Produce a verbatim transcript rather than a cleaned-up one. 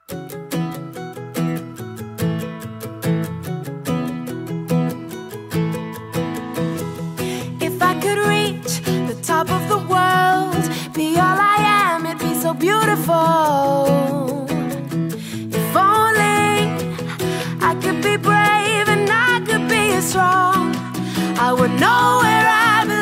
If I could reach the top of the world, be all I am, it'd be so beautiful. If only I could be brave and I could be strong, I would know where I belong.